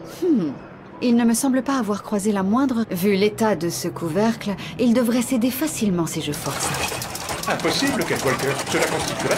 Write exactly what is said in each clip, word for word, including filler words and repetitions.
Hmm. Il ne me semble pas avoir croisé la moindre... Vu l'état de ce couvercle, il devrait céder facilement si je force. Impossible, Kate Walker. Cela constituerait...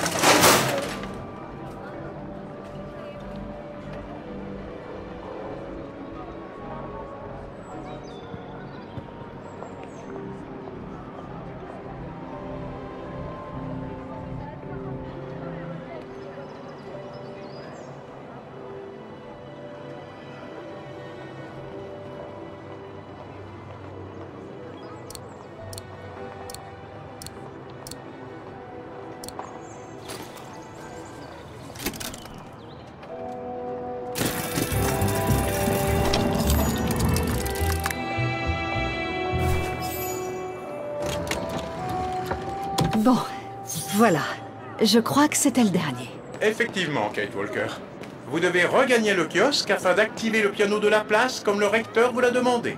Bon, voilà. Je crois que c'était le dernier. Effectivement, Kate Walker. Vous devez regagner le kiosque afin d'activer le piano de la place comme le recteur vous l'a demandé.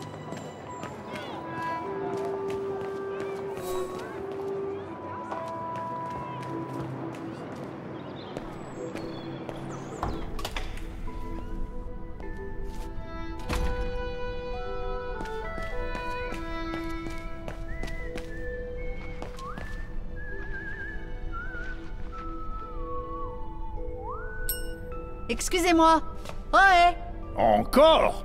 Excusez-moi. Ouais. Encore?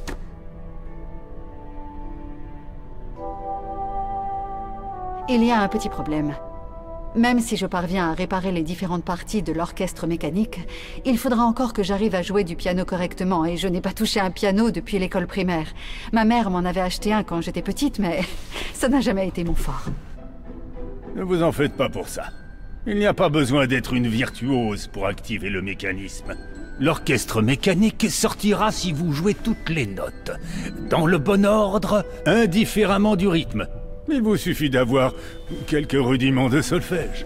Il y a un petit problème. Même si je parviens à réparer les différentes parties de l'orchestre mécanique, il faudra encore que j'arrive à jouer du piano correctement, et je n'ai pas touché un piano depuis l'école primaire. Ma mère m'en avait acheté un quand j'étais petite, mais ça n'a jamais été mon fort. Ne vous en faites pas pour ça. Il n'y a pas besoin d'être une virtuose pour activer le mécanisme. L'orchestre mécanique sortira si vous jouez toutes les notes, dans le bon ordre, indifféremment du rythme. Il vous suffit d'avoir quelques rudiments de solfège.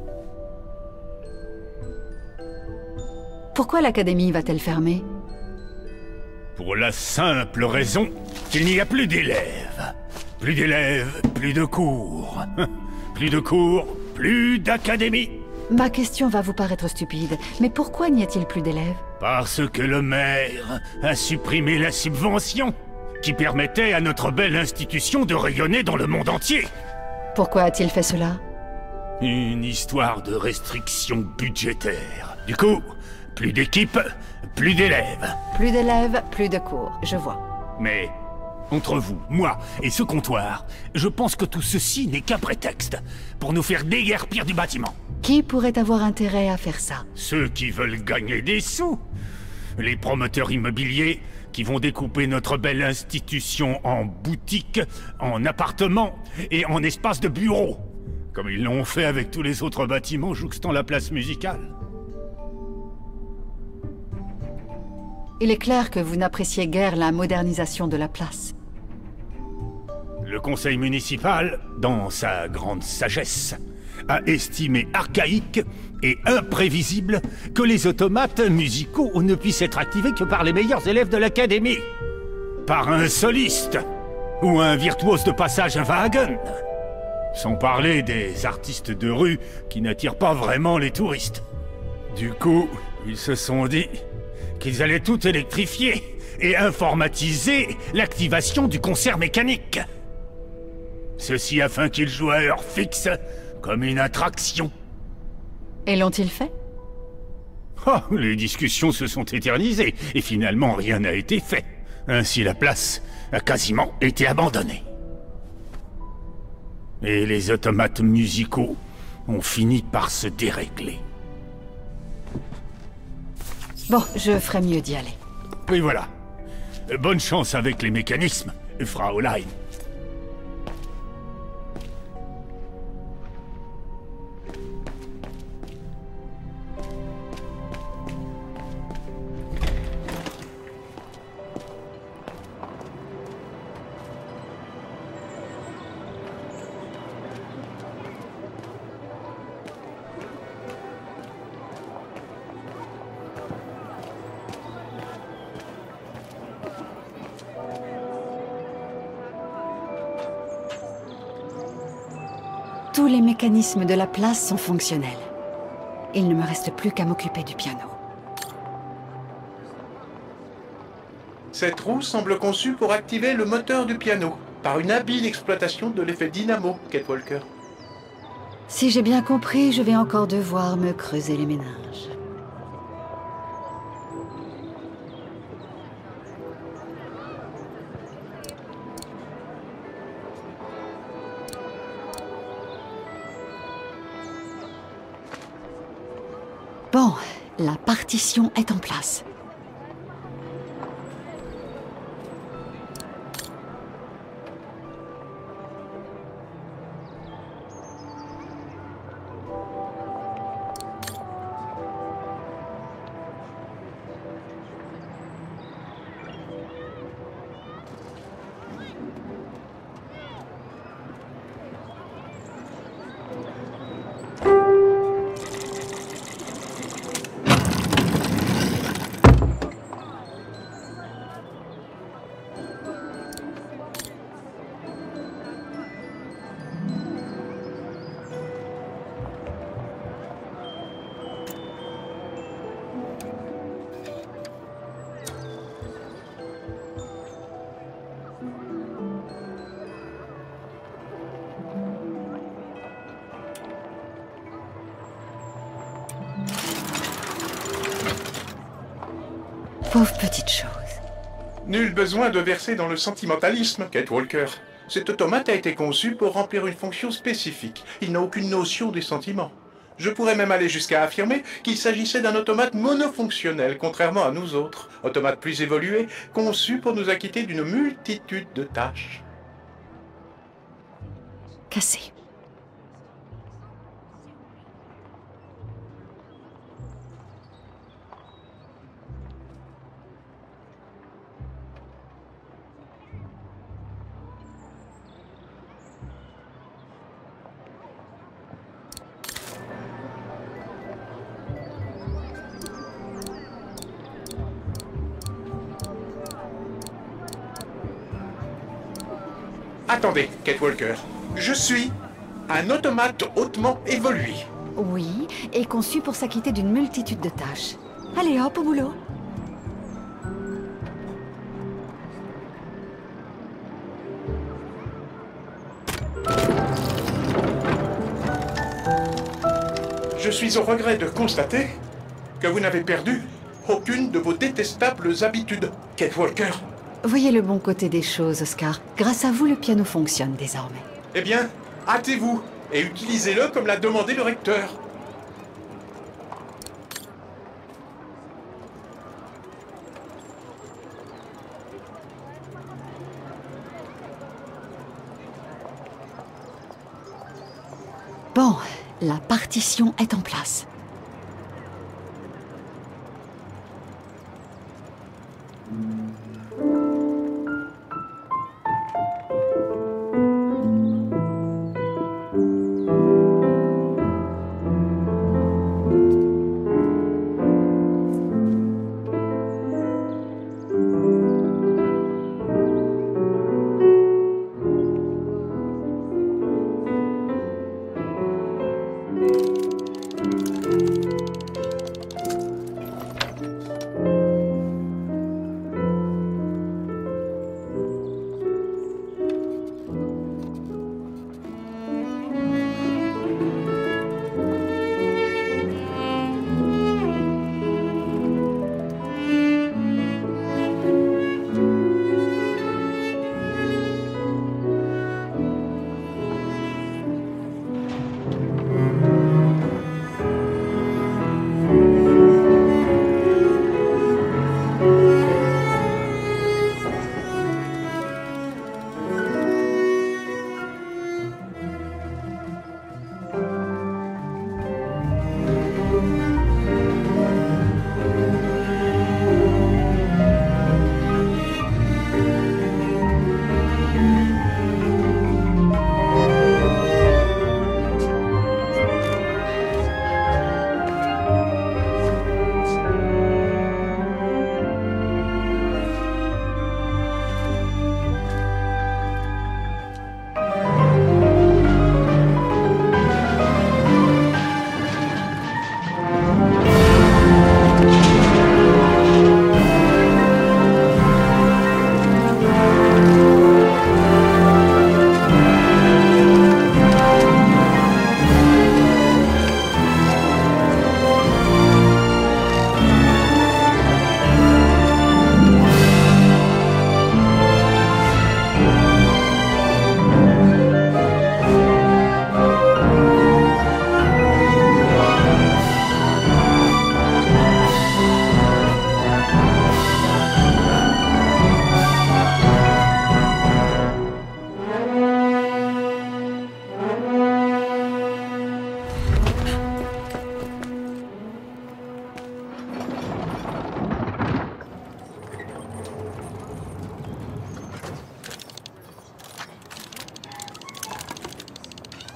Pourquoi l'académie va-t-elle fermer? Pour la simple raison qu'il n'y a plus d'élèves. Plus d'élèves, plus de cours. Plus de cours, plus d'académie. Ma question va vous paraître stupide, mais pourquoi n'y a-t-il plus d'élèves? Parce que le maire a supprimé la subvention qui permettait à notre belle institution de rayonner dans le monde entier. Pourquoi a-t-il fait cela? Une histoire de restrictions budgétaires. Du coup, plus d'équipes, plus d'élèves. Plus d'élèves, plus de cours, je vois. Mais, entre vous, moi et ce comptoir, je pense que tout ceci n'est qu'un prétexte pour nous faire déguerpir du bâtiment. Qui pourrait avoir intérêt à faire ça? Ceux qui veulent gagner des sous. Les promoteurs immobiliers qui vont découper notre belle institution en boutiques, en appartements et en espaces de bureaux. Comme ils l'ont fait avec tous les autres bâtiments jouxtant la place musicale. Il est clair que vous n'appréciez guère la modernisation de la place. Le conseil municipal, dans sa grande sagesse, a estimé archaïque et imprévisible que les automates musicaux ne puissent être activés que par les meilleurs élèves de l'académie. Par un soliste ou un virtuose de passage à wagon. Sans parler des artistes de rue qui n'attirent pas vraiment les touristes. Du coup, ils se sont dit qu'ils allaient tout électrifier et informatiser l'activation du concert mécanique. Ceci afin qu'ils jouent à heure fixe, comme une attraction. Et l'ont-ils fait? Oh, les discussions se sont éternisées, et finalement rien n'a été fait. Ainsi la place a quasiment été abandonnée. Et les automates musicaux ont fini par se dérégler. Bon, je ferais mieux d'y aller. Oui, voilà. Bonne chance avec les mécanismes, Fraulein. Tous les mécanismes de la place sont fonctionnels. Il ne me reste plus qu'à m'occuper du piano. Cette roue semble conçue pour activer le moteur du piano, par une habile exploitation de l'effet dynamo, Kate Walker. Si j'ai bien compris, je vais encore devoir me creuser les méninges. Bon, la partition est en place. Pauvre petite chose. Nul besoin de verser dans le sentimentalisme, Kate Walker. Cet automate a été conçu pour remplir une fonction spécifique. Il n'a aucune notion des sentiments. Je pourrais même aller jusqu'à affirmer qu'il s'agissait d'un automate monofonctionnel, contrairement à nous autres, automates plus évolués, conçus pour nous acquitter d'une multitude de tâches. Cassé. Attendez, Kate Walker. Je suis un automate hautement évolué. Oui, et conçu pour s'acquitter d'une multitude de tâches. Allez hop, au boulot. Je suis au regret de constater que vous n'avez perdu aucune de vos détestables habitudes, Kate Walker. Voyez le bon côté des choses, Oscar. Grâce à vous, le piano fonctionne désormais. Eh bien, hâtez-vous et utilisez-le comme l'a demandé le recteur. Bon, la partition est en place.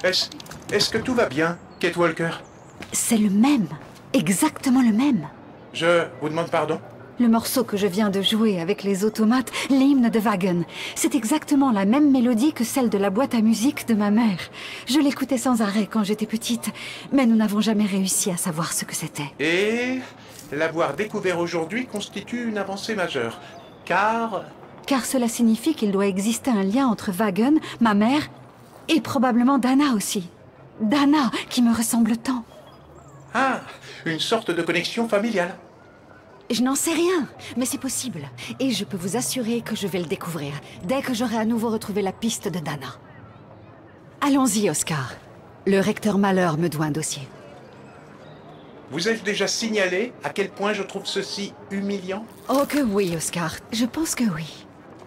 Est-ce... Est-ce que tout va bien, Kate Walker? C'est le même. Exactement le même. Je vous demande pardon? Le morceau que je viens de jouer avec les automates, l'hymne de Wagon, c'est exactement la même mélodie que celle de la boîte à musique de ma mère. Je l'écoutais sans arrêt quand j'étais petite, mais nous n'avons jamais réussi à savoir ce que c'était. Et l'avoir découvert aujourd'hui constitue une avancée majeure, car... Car cela signifie qu'il doit exister un lien entre Wagon, ma mère, et probablement Dana aussi. Dana, qui me ressemble tant. Ah, une sorte de connexion familiale. Je n'en sais rien, mais c'est possible. Et je peux vous assurer que je vais le découvrir, dès que j'aurai à nouveau retrouvé la piste de Dana. Allons-y, Oscar. Le recteur Malheur me doit un dossier. Vous ai-je déjà signalé à quel point je trouve ceci humiliant? Oh que oui, Oscar. Je pense que oui.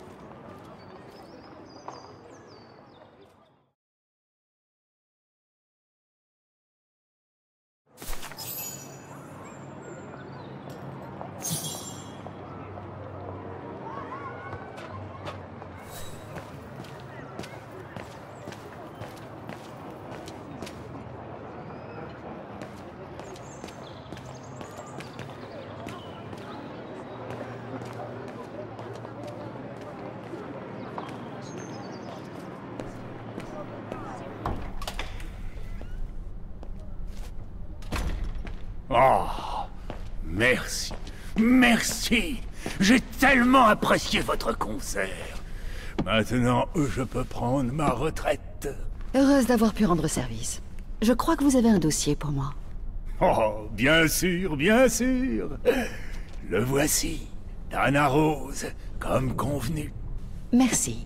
Oh, merci, merci. J'ai tellement apprécié votre concert. Maintenant, je peux prendre ma retraite. Heureuse d'avoir pu rendre service. Je crois que vous avez un dossier pour moi. Oh, bien sûr, bien sûr. Le voici, Dana Rose, comme convenu. Merci.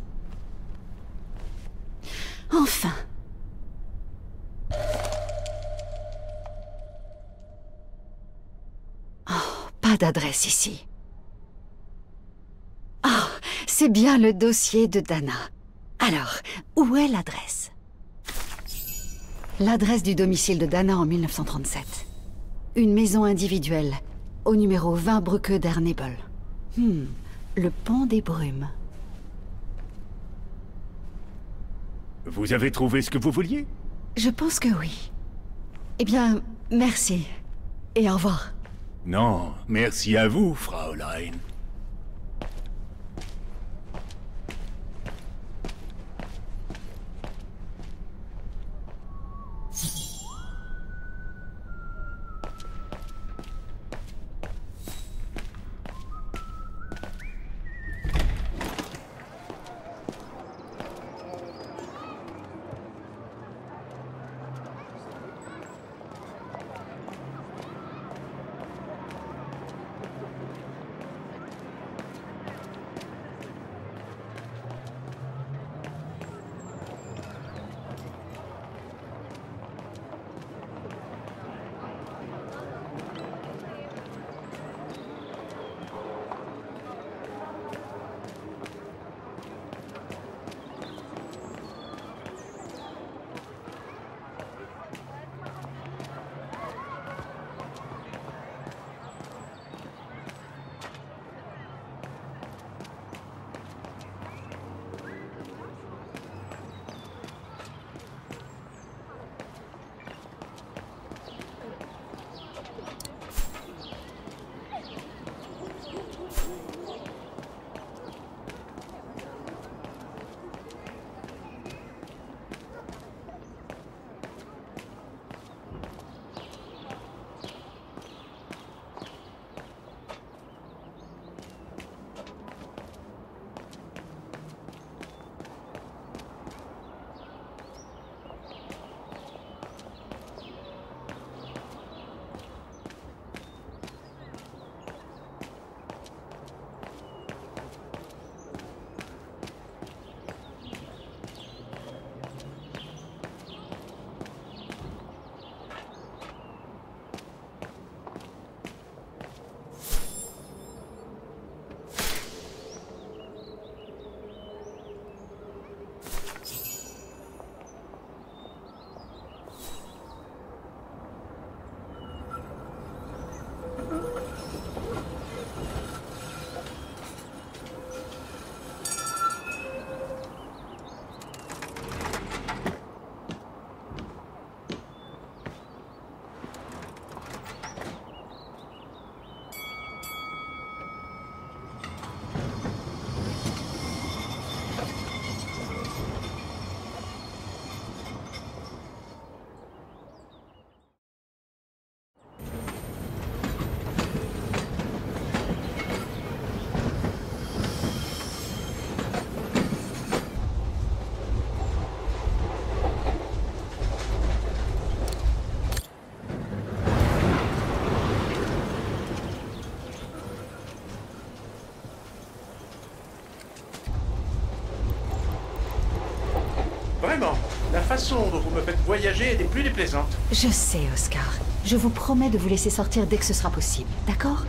Enfin. Oh, pas d'adresse ici. Ah, c'est bien le dossier de Dana. Alors, où est l'adresse? L'adresse du domicile de Dana en mille neuf cent trente-sept. Une maison individuelle, au numéro vingt Brücke der Nebel. Hmm, le pont des brumes. Vous avez trouvé ce que vous vouliez? Je pense que oui. Eh bien, merci. Et au revoir. Non, merci à vous, Fraulein. Vraiment, la façon dont vous me faites voyager est des plus déplaisantes. Je sais, Oscar. Je vous promets de vous laisser sortir dès que ce sera possible, d'accord?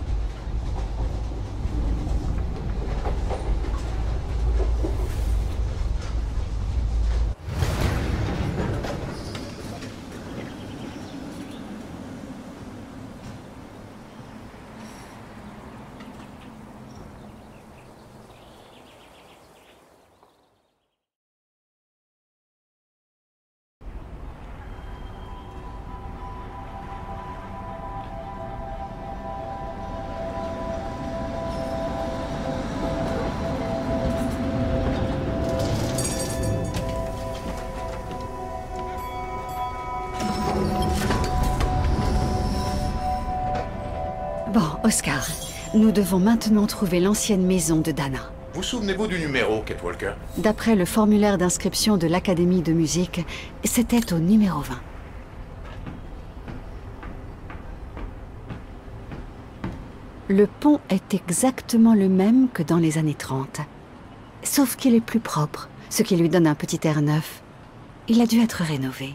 Bon, Oscar, nous devons maintenant trouver l'ancienne maison de Dana. Vous souvenez-vous du numéro, Kate Walker? D'après le formulaire d'inscription de l'Académie de musique, c'était au numéro vingt. Le pont est exactement le même que dans les années trente. Sauf qu'il est plus propre, ce qui lui donne un petit air neuf. Il a dû être rénové.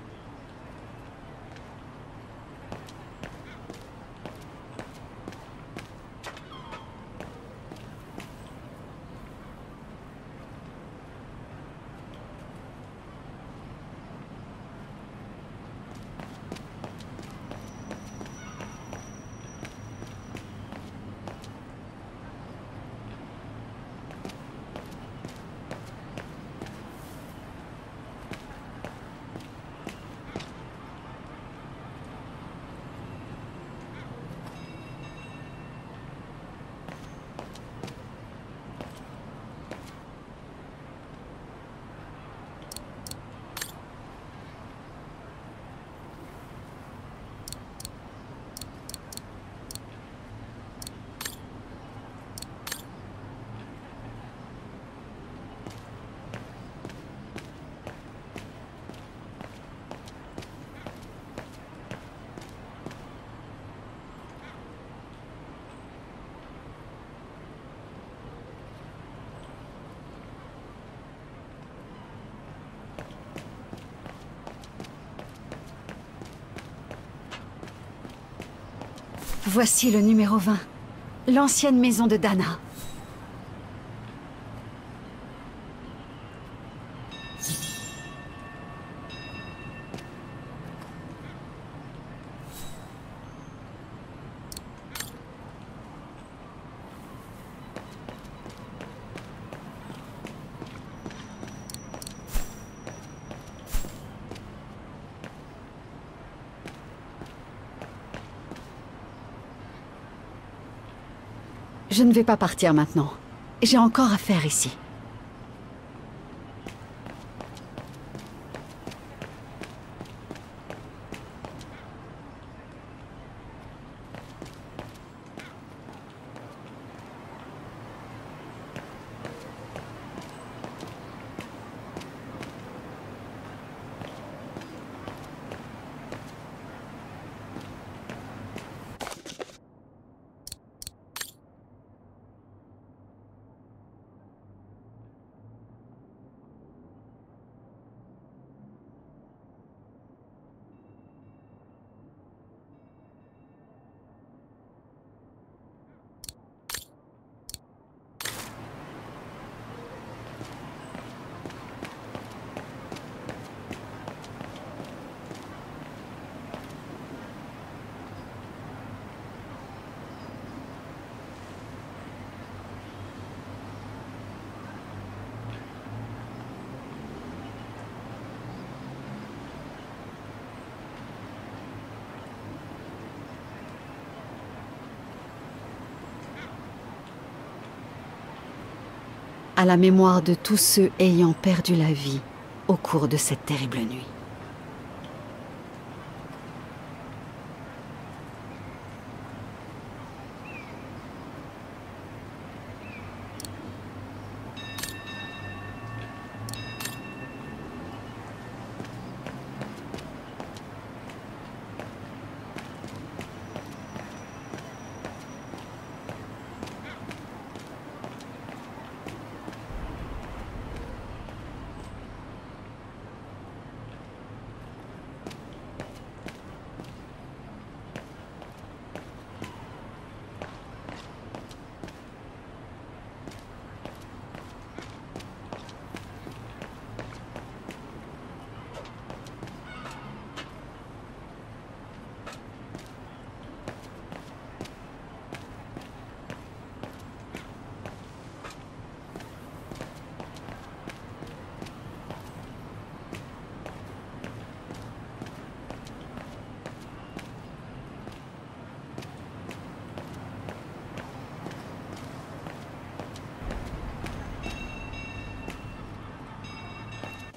Voici le numéro vingt. L'ancienne maison de Dana. Je ne vais pas partir maintenant. J'ai encore à faire ici. À la mémoire de tous ceux ayant perdu la vie au cours de cette terrible nuit.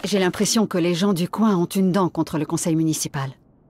J'ai l'impression que les gens du coin ont une dent contre le conseil municipal.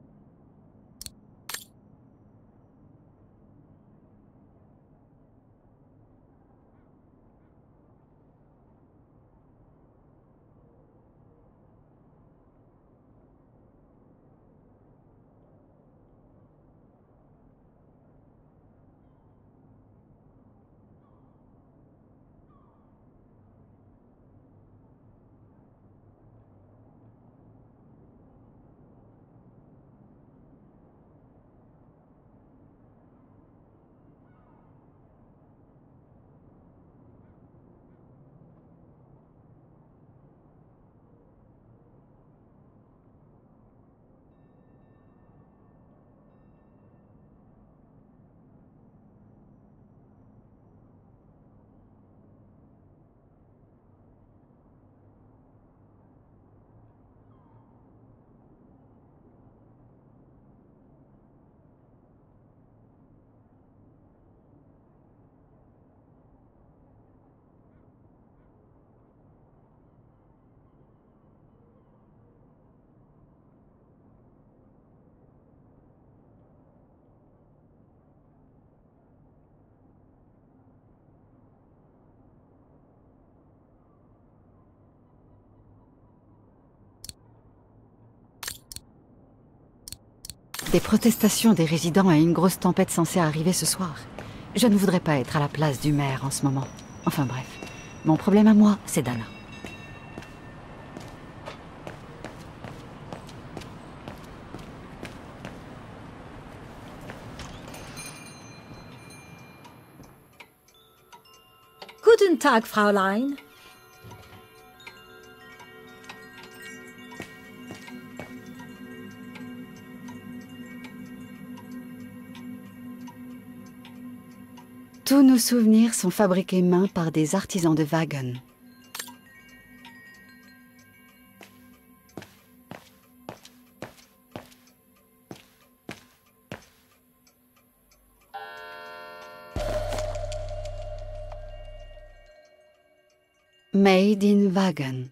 Des protestations des résidents et une grosse tempête censée arriver ce soir. Je ne voudrais pas être à la place du maire en ce moment. Enfin bref, mon problème à moi, c'est Dana. Guten Tag, Fräulein. Tous nos souvenirs sont fabriqués main par des artisans de Wagen. Made in Wagen.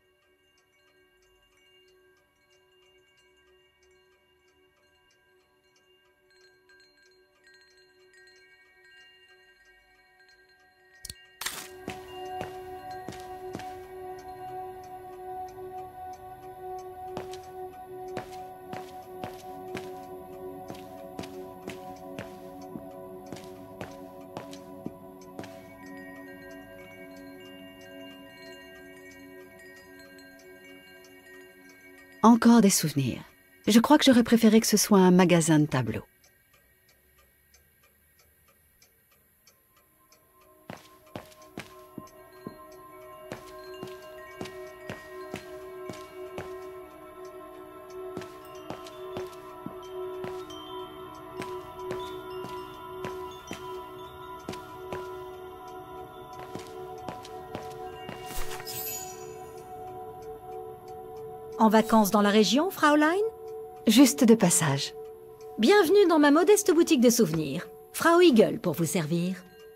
Encore des souvenirs. Je crois que j'aurais préféré que ce soit un magasin de tableaux. En vacances dans la région, Fräulein? Juste de passage. Bienvenue dans ma modeste boutique de souvenirs. Frau Eagle pour vous servir.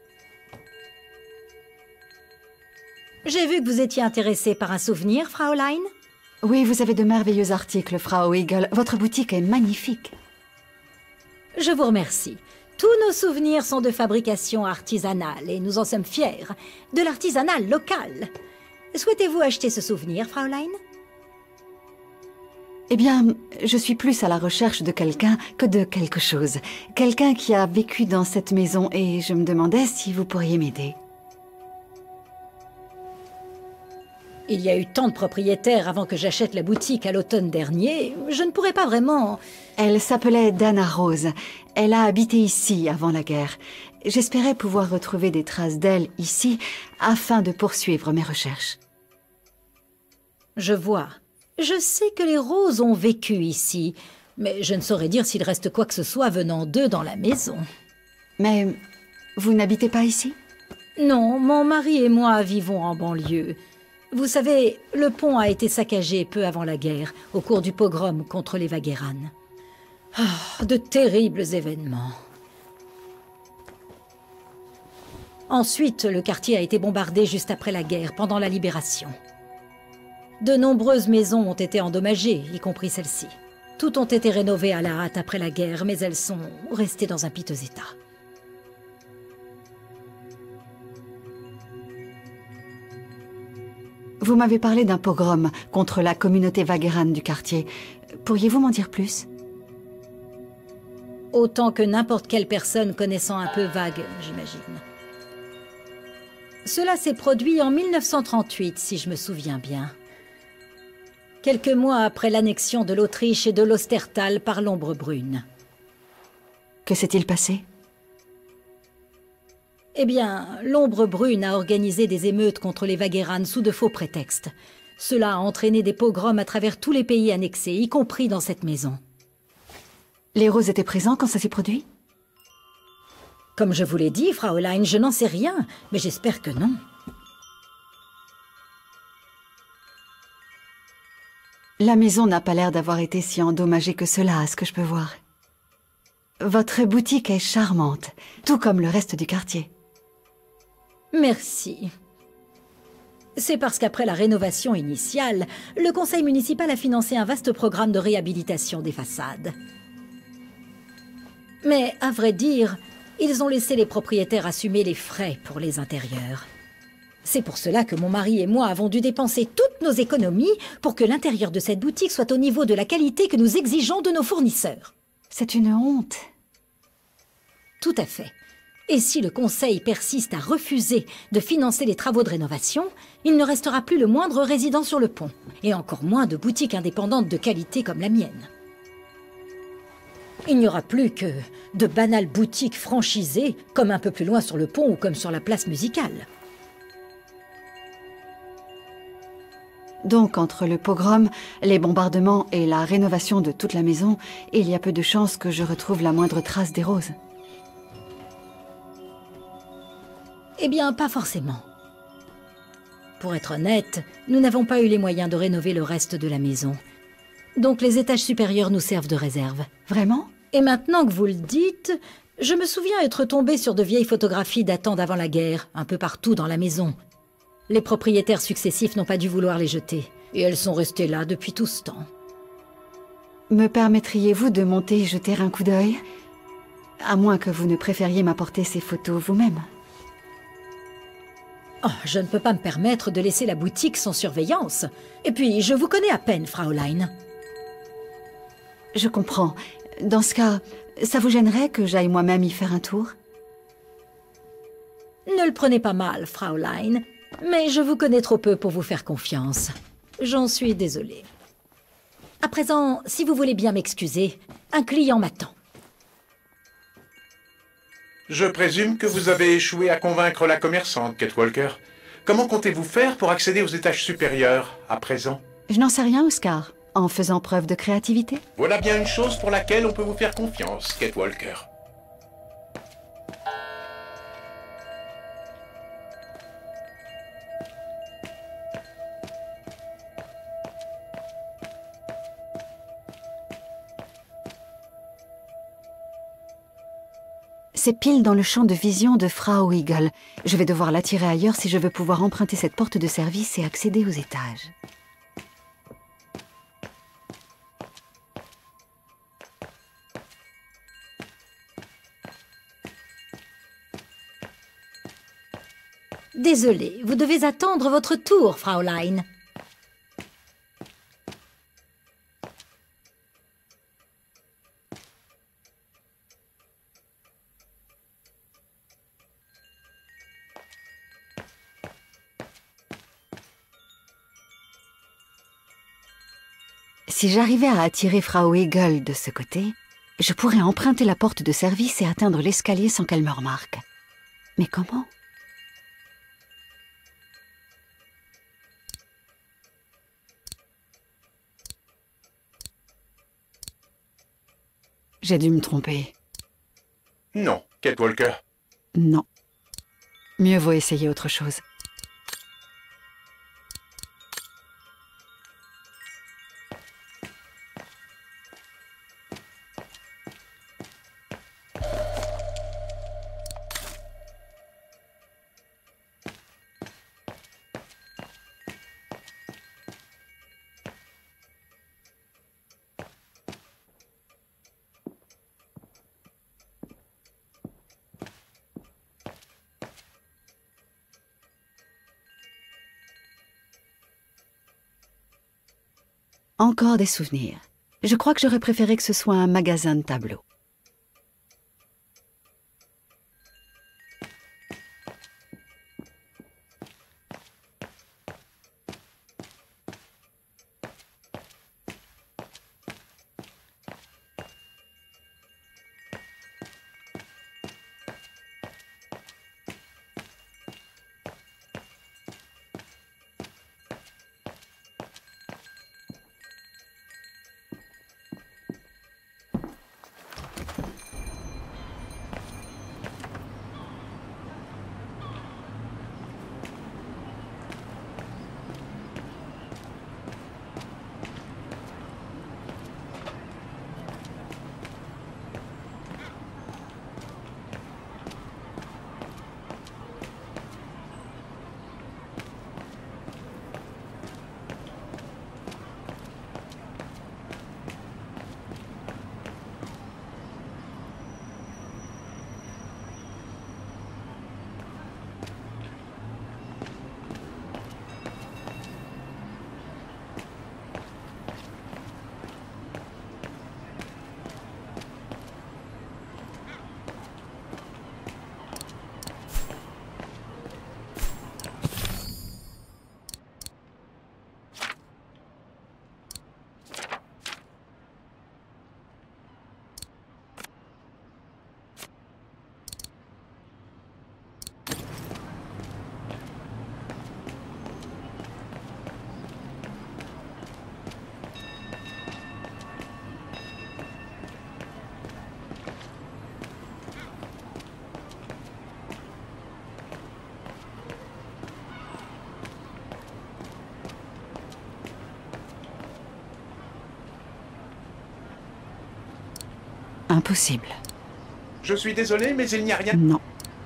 J'ai vu que vous étiez intéressée par un souvenir, Fräulein. Oui, vous avez de merveilleux articles, Frau Eagle. Votre boutique est magnifique. Je vous remercie. Tous nos souvenirs sont de fabrication artisanale et nous en sommes fiers. De l'artisanat local. Souhaitez-vous acheter ce souvenir, Fräulein? Eh bien, je suis plus à la recherche de quelqu'un que de quelque chose. Quelqu'un qui a vécu dans cette maison et je me demandais si vous pourriez m'aider. Il y a eu tant de propriétaires avant que j'achète la boutique à l'automne dernier, je ne pourrais pas vraiment... Elle s'appelait Dana Rose. Elle a habité ici avant la guerre. J'espérais pouvoir retrouver des traces d'elle ici afin de poursuivre mes recherches. Je vois. Je sais que les Roses ont vécu ici, mais je ne saurais dire s'il reste quoi que ce soit venant d'eux dans la maison. Mais vous n'habitez pas ici? Non, mon mari et moi vivons en banlieue. Vous savez, le pont a été saccagé peu avant la guerre, au cours du pogrom contre les Wagheranes. Ah, de terribles événements. Ensuite, le quartier a été bombardé juste après la guerre, pendant la libération. De nombreuses maisons ont été endommagées, y compris celle-ci. Toutes ont été rénovées à la hâte après la guerre, mais elles sont restées dans un piteux état. Vous m'avez parlé d'un pogrom contre la communauté Vagheran du quartier. Pourriez-vous m'en dire plus? Autant que n'importe quelle personne connaissant un peu Vague, j'imagine. Cela s'est produit en mille neuf cent trente-huit, si je me souviens bien. Quelques mois après l'annexion de l'Autriche et de l'Ostertal par l'Ombre Brune. Que s'est-il passé? Eh bien, l'Ombre Brune a organisé des émeutes contre les Vagheran sous de faux prétextes. Cela a entraîné des pogroms à travers tous les pays annexés, y compris dans cette maison. Les Roses étaient présents quand ça s'est produit? Comme je vous l'ai dit, Fraulein, je n'en sais rien, mais j'espère que non. La maison n'a pas l'air d'avoir été si endommagée que cela, à ce que je peux voir. Votre boutique est charmante, tout comme le reste du quartier. Merci. C'est parce qu'après la rénovation initiale, le conseil municipal a financé un vaste programme de réhabilitation des façades. Mais, à vrai dire, ils ont laissé les propriétaires assumer les frais pour les intérieurs. C'est pour cela que mon mari et moi avons dû dépenser toutes nos économies pour que l'intérieur de cette boutique soit au niveau de la qualité que nous exigeons de nos fournisseurs. C'est une honte. Tout à fait. Et si le conseil persiste à refuser de financer les travaux de rénovation, il ne restera plus le moindre résident sur le pont, et encore moins de boutiques indépendantes de qualité comme la mienne. Il n'y aura plus que de banales boutiques franchisées, comme un peu plus loin sur le pont ou comme sur la place musicale. Donc, entre le pogrom, les bombardements et la rénovation de toute la maison, il y a peu de chances que je retrouve la moindre trace des Roses. Eh bien, pas forcément. Pour être honnête, nous n'avons pas eu les moyens de rénover le reste de la maison. Donc les étages supérieurs nous servent de réserve. Vraiment? Et maintenant que vous le dites, je me souviens être tombée sur de vieilles photographies datant d'avant la guerre, un peu partout dans la maison. Les propriétaires successifs n'ont pas dû vouloir les jeter, et elles sont restées là depuis tout ce temps. Me permettriez-vous de monter et jeter un coup d'œil? À moins que vous ne préfériez m'apporter ces photos vous-même. Oh, je ne peux pas me permettre de laisser la boutique sans surveillance. Et puis, je vous connais à peine, Fraulein. Je comprends. Dans ce cas, ça vous gênerait que j'aille moi-même y faire un tour? Ne le prenez pas mal, Fraulein, mais je vous connais trop peu pour vous faire confiance. J'en suis désolée. À présent, si vous voulez bien m'excuser, un client m'attend. Je présume que vous avez échoué à convaincre la commerçante, Kate Walker. Comment comptez-vous faire pour accéder aux étages supérieurs, à présent? Je n'en sais rien, Oscar. En faisant preuve de créativité? Voilà bien une chose pour laquelle on peut vous faire confiance, Kate Walker. C'est pile dans le champ de vision de Frau Eagle. Je vais devoir l'attirer ailleurs si je veux pouvoir emprunter cette porte de service et accéder aux étages. Désolée, vous devez attendre votre tour, Fraulein. Si j'arrivais à attirer Frau Eagle de ce côté, je pourrais emprunter la porte de service et atteindre l'escalier sans qu'elle me remarque. Mais comment? J'ai dû me tromper. Non, Kate Walker. Non. Mieux vaut essayer autre chose. Encore des souvenirs. Je crois que j'aurais préféré que ce soit un magasin de tableaux. Impossible. Je suis désolé, mais il n'y a rien... Non.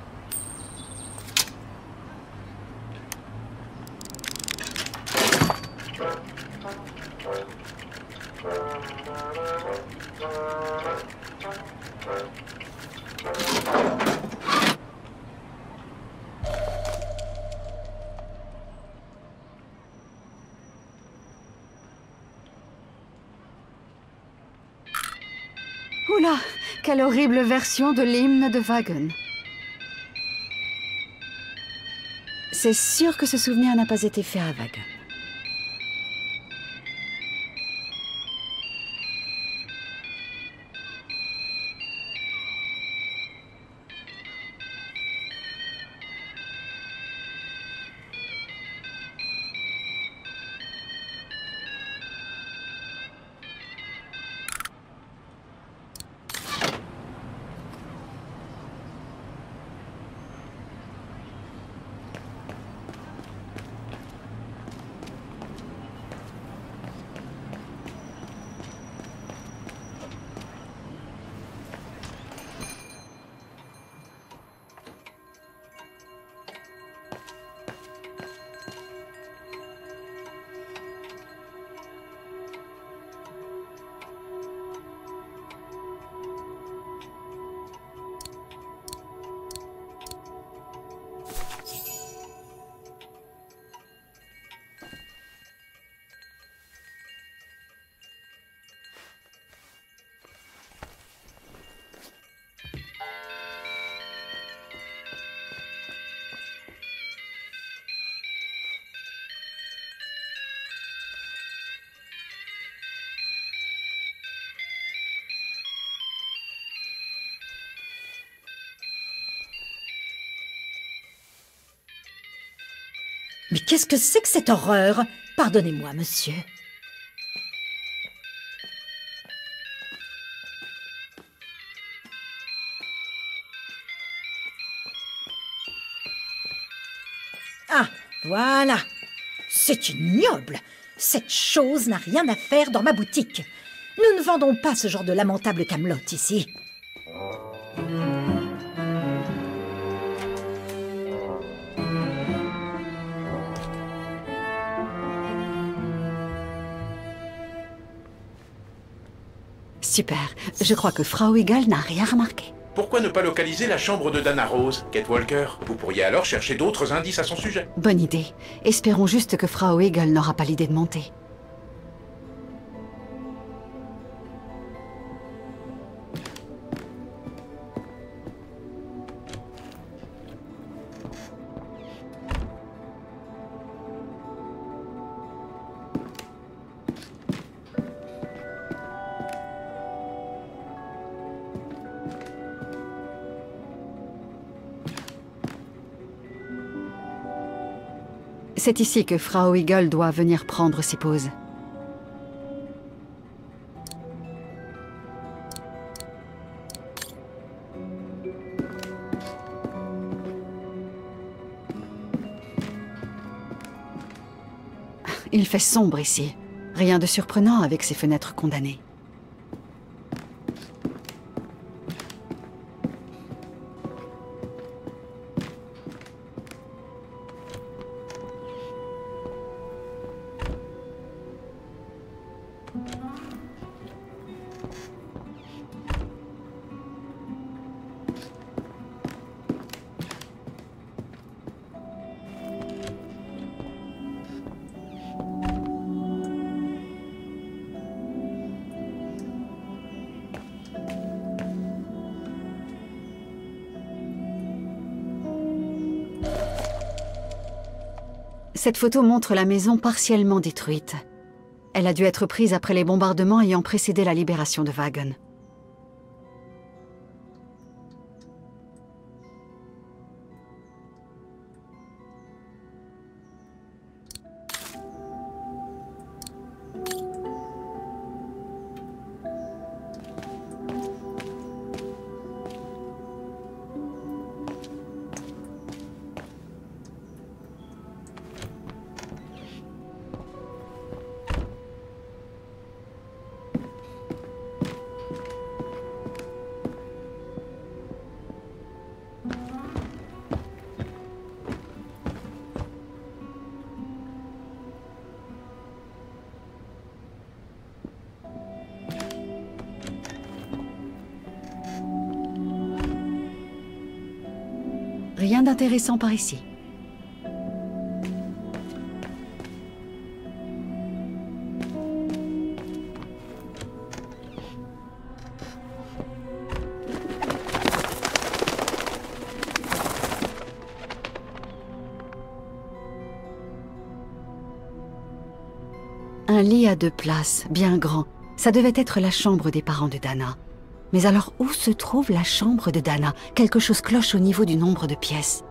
Oula, quelle horrible version de l'hymne de Wagon. C'est sûr que ce souvenir n'a pas été fait à Wagon. Mais qu'est-ce que c'est que cette horreur? Pardonnez-moi, monsieur. Ah, voilà. C'est ignoble. Cette chose n'a rien à faire dans ma boutique. Nous ne vendons pas ce genre de lamentable camelote ici. Super. Je crois que Frau Egal n'a rien remarqué. Pourquoi ne pas localiser la chambre de Dana Rose, Kate Walker? Vous pourriez alors chercher d'autres indices à son sujet. Bonne idée. Espérons juste que Frau Egal n'aura pas l'idée de monter. C'est ici que Frau Igel doit venir prendre ses pauses. Il fait sombre ici. Rien de surprenant avec ces fenêtres condamnées. Cette photo montre la maison partiellement détruite. Elle a dû être prise après les bombardements ayant précédé la libération de Wagen. Rien d'intéressant par ici. Un lit à deux places, bien grand. Ça devait être la chambre des parents de Dana. Mais alors, où se trouve la chambre de Dana? Quelque chose cloche au niveau du nombre de pièces.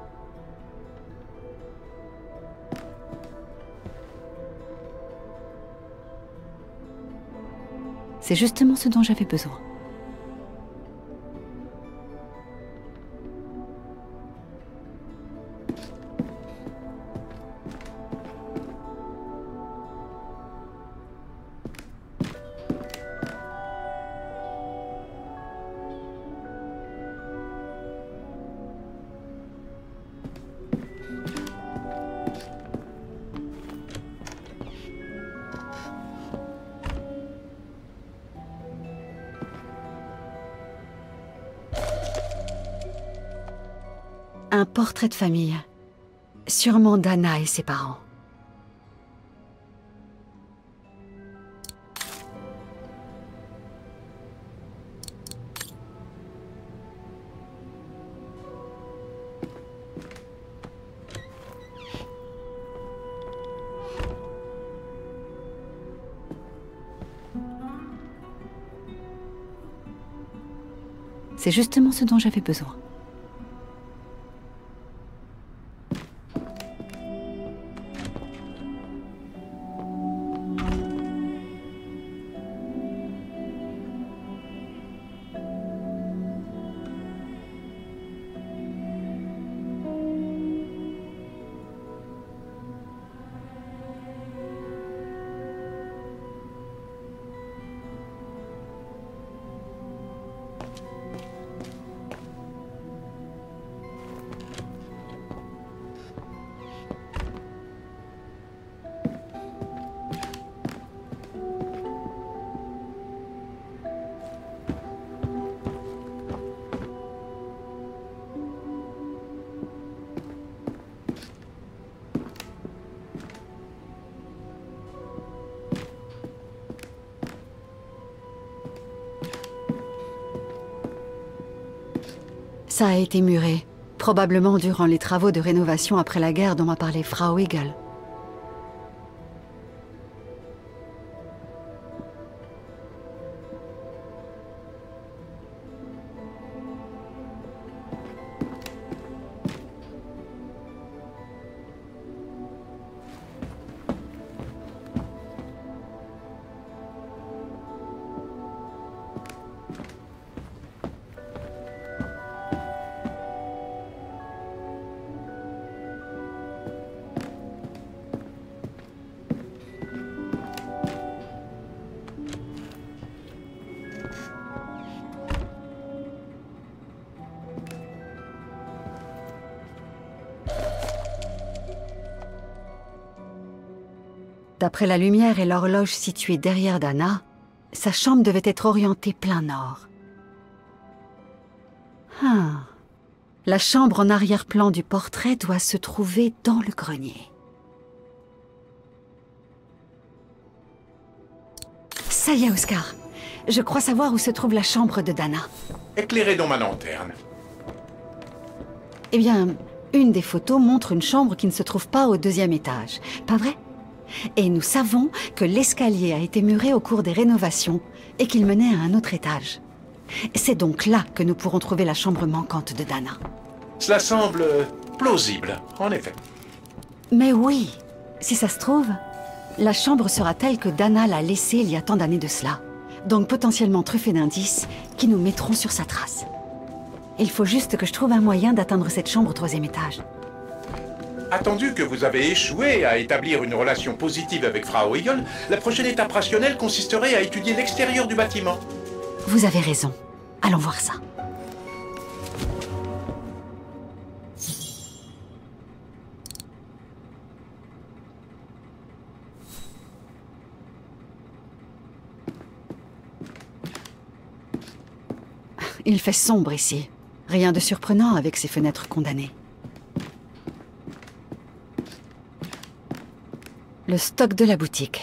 C'est justement ce dont j'avais besoin. Un portrait de famille. Sûrement Dana et ses parents. C'est justement ce dont j'avais besoin. Ça a été muré, probablement durant les travaux de rénovation après la guerre dont m'a parlé Frau Igel. D'après la lumière et l'horloge située derrière Dana, sa chambre devait être orientée plein nord. Ah. La chambre en arrière-plan du portrait doit se trouver dans le grenier. Ça y est, Oscar. Je crois savoir où se trouve la chambre de Dana. Éclairez donc ma lanterne. Eh bien, une des photos montre une chambre qui ne se trouve pas au deuxième étage. Pas vrai? Et nous savons que l'escalier a été muré au cours des rénovations et qu'il menait à un autre étage. C'est donc là que nous pourrons trouver la chambre manquante de Dana. Cela semble plausible, en effet. Mais oui, si ça se trouve, la chambre sera telle que Dana l'a laissée il y a tant d'années de cela. Donc potentiellement truffée d'indices qui nous mettront sur sa trace. Il faut juste que je trouve un moyen d'atteindre cette chambre au troisième étage. Attendu que vous avez échoué à établir une relation positive avec Frau Eagle, la prochaine étape rationnelle consisterait à étudier l'extérieur du bâtiment. Vous avez raison. Allons voir ça. Il fait sombre ici. Rien de surprenant avec ces fenêtres condamnées. Le stock de la boutique.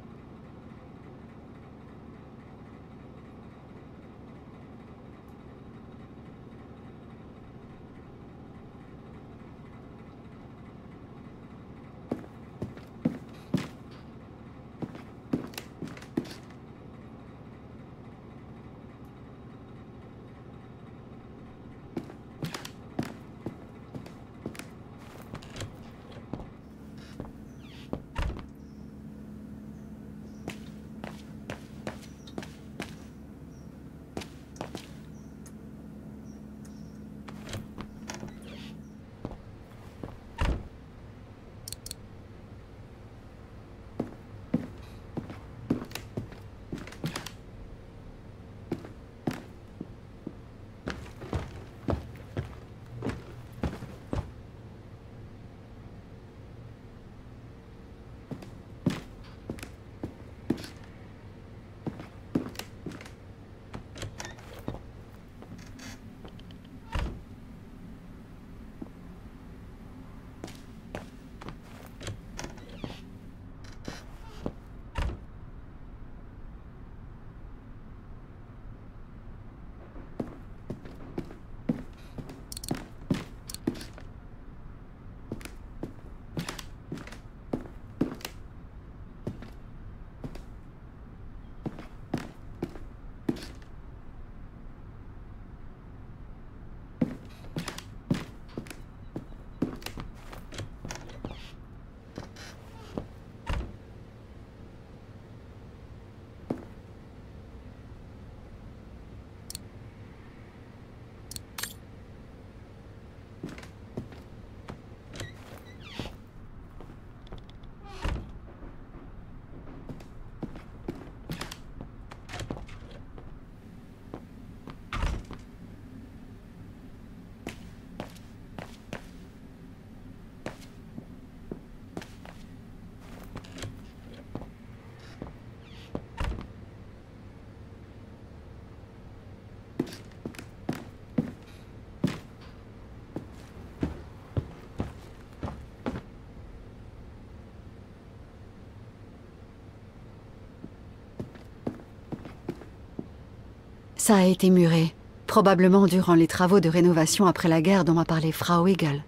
Ça a été muré, probablement durant les travaux de rénovation après la guerre dont m'a parlé Frau Eagle.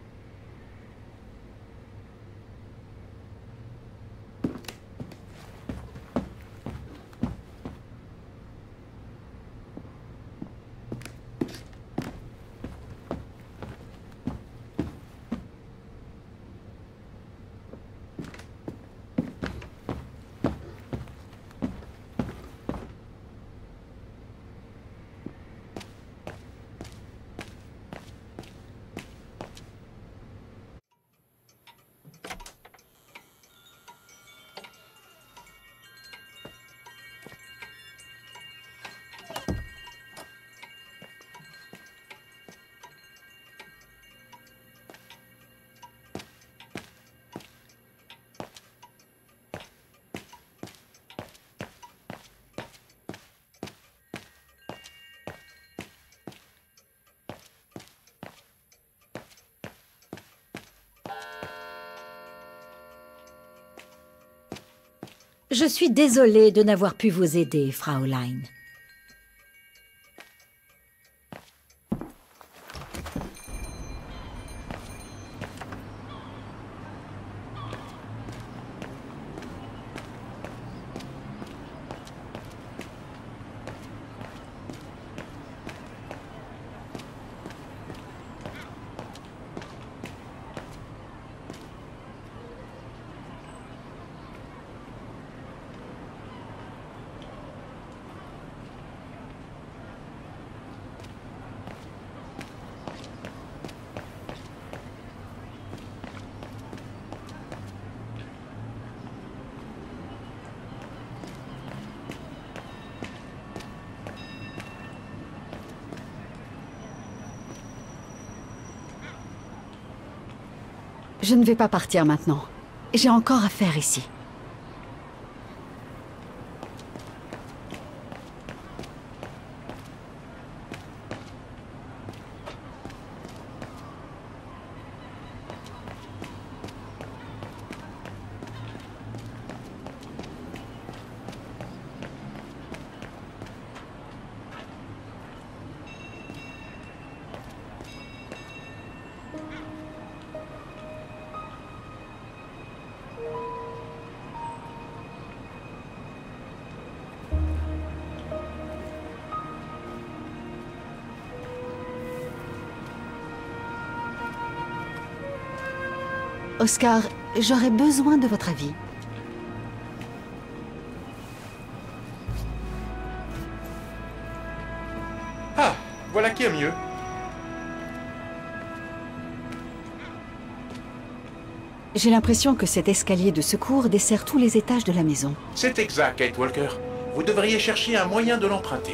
Je suis désolée de n'avoir pu vous aider, Fraulein. Je ne vais pas partir maintenant. J'ai encore à faire ici. Oscar, j'aurais besoin de votre avis. Ah, voilà qui est mieux. J'ai l'impression que cet escalier de secours dessert tous les étages de la maison. C'est exact, Kate Walker. Vous devriez chercher un moyen de l'emprunter.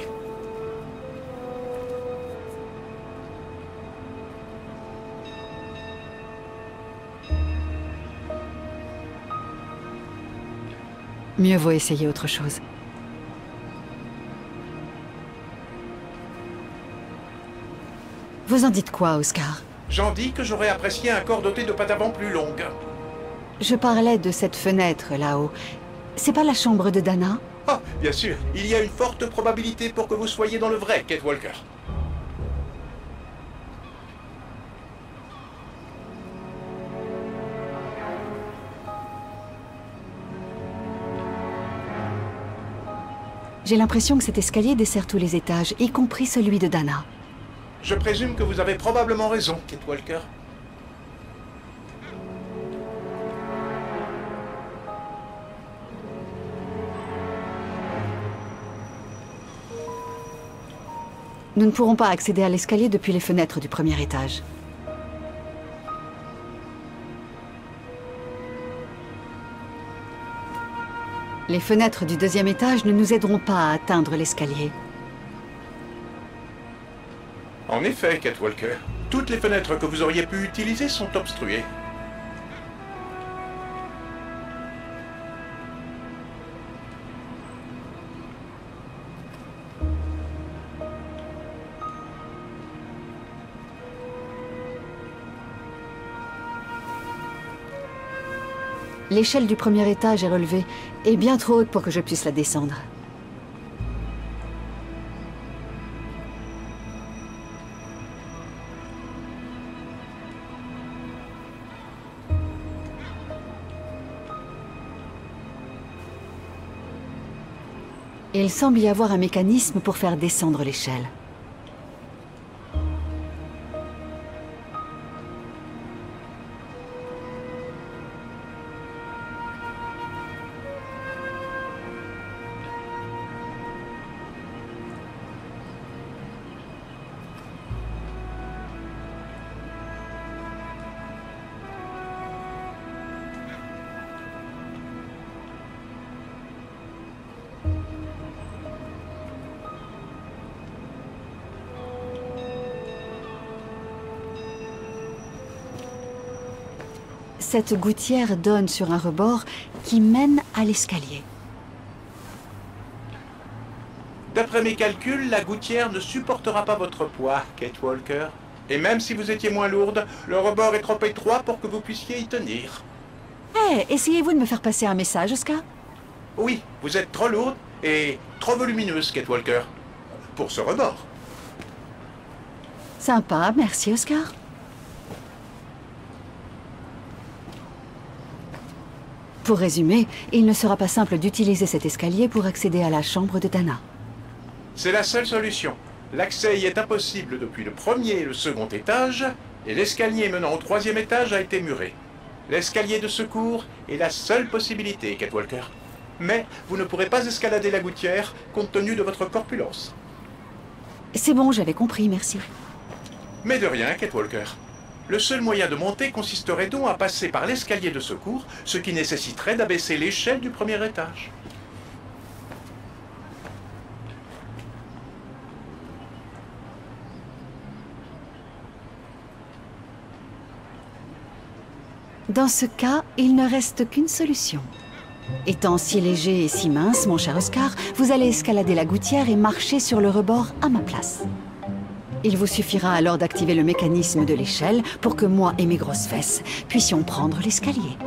Mieux vaut essayer autre chose. Vous en dites quoi, Oscar? J'en dis que j'aurais apprécié un corps doté de pattes avant plus longues. Je parlais de cette fenêtre là-haut. C'est pas la chambre de Dana? Ah, bien sûr, il y a une forte probabilité pour que vous soyez dans le vrai, Kate Walker. J'ai l'impression que cet escalier dessert tous les étages, y compris celui de Dana. Je présume que vous avez probablement raison, Kate Walker. Nous ne pourrons pas accéder à l'escalier depuis les fenêtres du premier étage. Les fenêtres du deuxième étage ne nous aideront pas à atteindre l'escalier. En effet, Kate Walker. Toutes les fenêtres que vous auriez pu utiliser sont obstruées. L'échelle du premier étage est relevée et bien trop haute pour que je puisse la descendre. Il semble y avoir un mécanisme pour faire descendre l'échelle. Cette gouttière donne sur un rebord qui mène à l'escalier. D'après mes calculs, la gouttière ne supportera pas votre poids, Kate Walker. Et même si vous étiez moins lourde, le rebord est trop étroit pour que vous puissiez y tenir. Hé, hey, essayez-vous de me faire passer un message, Oscar? Oui, vous êtes trop lourde et trop volumineuse, Kate Walker. Pour ce rebord. Sympa, merci Oscar. Pour résumer, il ne sera pas simple d'utiliser cet escalier pour accéder à la chambre de Dana. C'est la seule solution. L'accès y est impossible depuis le premier et le second étage, et l'escalier menant au troisième étage a été muré. L'escalier de secours est la seule possibilité, Kate Walker. Mais vous ne pourrez pas escalader la gouttière compte tenu de votre corpulence. C'est bon, j'avais compris, merci. Mais de rien, Kate Walker. Le seul moyen de monter consisterait donc à passer par l'escalier de secours, ce qui nécessiterait d'abaisser l'échelle du premier étage. Dans ce cas, il ne reste qu'une solution. Étant si léger et si mince, mon cher Oscar, vous allez escalader la gouttière et marcher sur le rebord à ma place. Il vous suffira alors d'activer le mécanisme de l'échelle pour que moi et mes grosses fesses puissions prendre l'escalier.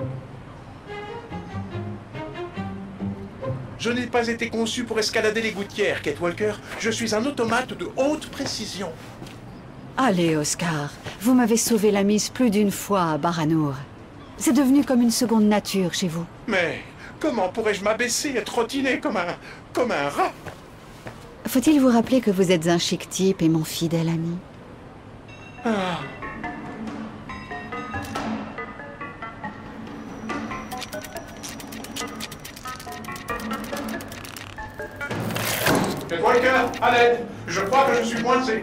Je n'ai pas été conçu pour escalader les gouttières, Kate Walker. Je suis un automate de haute précision. Allez, Oscar, vous m'avez sauvé la mise plus d'une fois à Baranour. C'est devenu comme une seconde nature chez vous. Mais comment pourrais-je m'abaisser et trottiner comme un... comme un rat? Faut-il vous rappeler que vous êtes un chic type et mon fidèle ami? Ah. Kate Walker, à l'aide! Je crois que je suis coincé.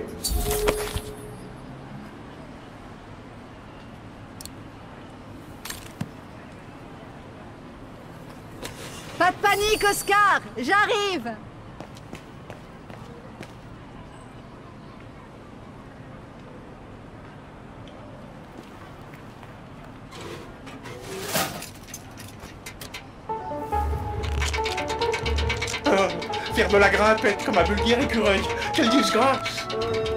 Pas de panique, Oscar! J'arrive! Oh, faire de la grimpette comme un vulgaire écureuil. Quelle disgrâce!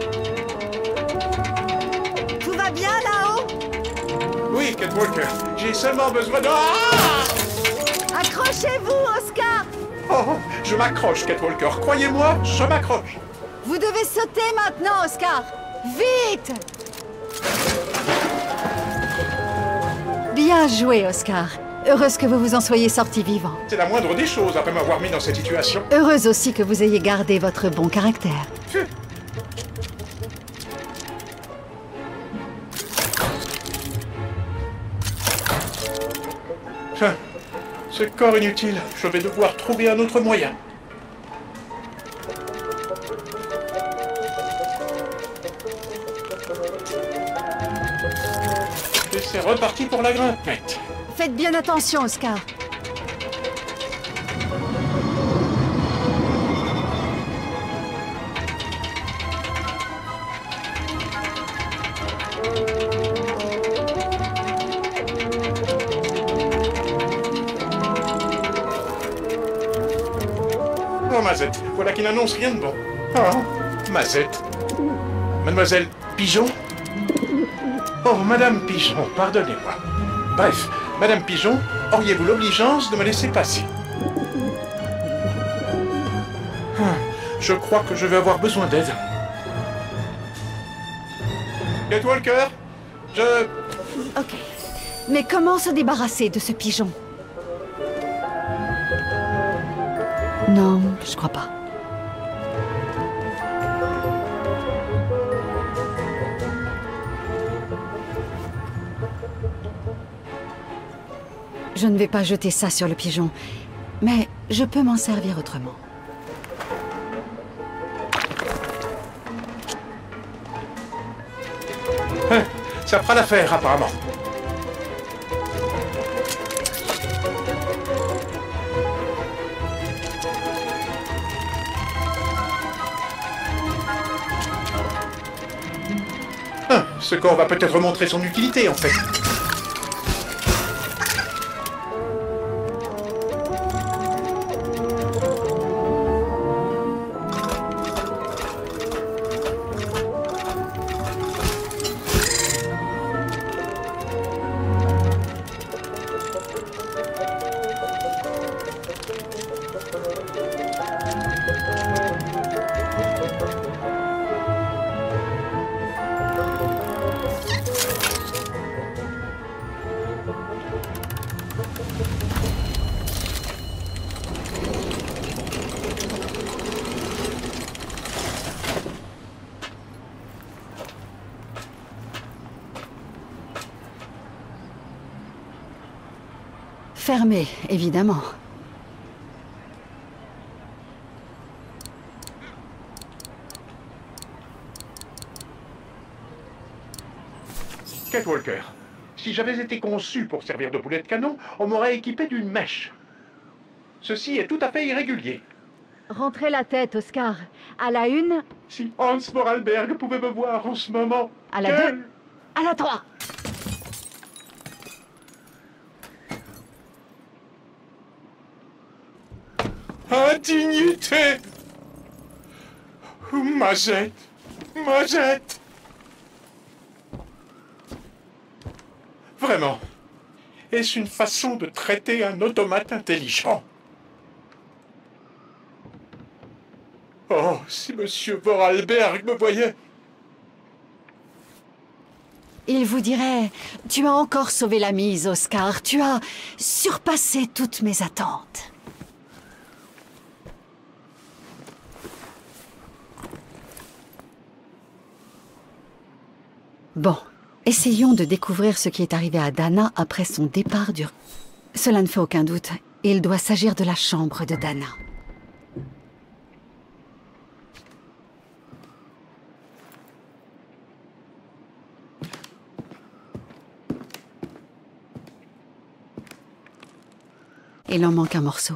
Tout va bien là-haut? Oui, Kate Walker, j'ai seulement besoin de... Ah! Accrochez-vous, Oscar! Oh, je m'accroche, Kate Walker. Croyez-moi, je m'accroche. Vous devez sauter maintenant, Oscar! Vite! Bien joué, Oscar. Heureuse que vous vous en soyez sorti vivant. C'est la moindre des choses après m'avoir mis dans cette situation. Heureuse aussi que vous ayez gardé votre bon caractère. Pfiou. Enfin, ce corps inutile, je vais devoir trouver un autre moyen. Et c'est reparti pour la grimpette. Faites bien attention, Oscar. Oh, Mazette, voilà qui n'annonce rien de bon. Oh, Mazette. Mademoiselle Pigeon? Oh, Madame Pigeon, pardonnez-moi. Bref, Madame Pigeon, auriez-vous l'obligeance de me laisser passer? Ah, je crois que je vais avoir besoin d'aide. Kate Walker, je... Ok. Mais comment se débarrasser de ce pigeon? Non, je crois pas. Je ne vais pas jeter ça sur le pigeon, mais je peux m'en servir autrement. Hein, ça fera l'affaire, apparemment. Hein, ce corps va peut-être montrer son utilité, en fait. Fermé, évidemment. Kate Walker, si j'avais été conçu pour servir de boulet de canon, on m'aurait équipé d'une mèche. Ceci est tout à fait irrégulier. Rentrez la tête, Oscar. À la une, Si Hans Vorarlberg pouvait me voir en ce moment... à la quel- deux, à la trois. Indignité! Majette! Majette! Vraiment, est-ce une façon de traiter un automate intelligent? Oh, si Monsieur Vorarlberg me voyait! Il vous dirait, tu as encore sauvé la mise, Oscar. Tu as surpassé toutes mes attentes. Bon, essayons de découvrir ce qui est arrivé à Dana après son départ du... Cela ne fait aucun doute. Il doit s'agir de la chambre de Dana. Il en manque un morceau.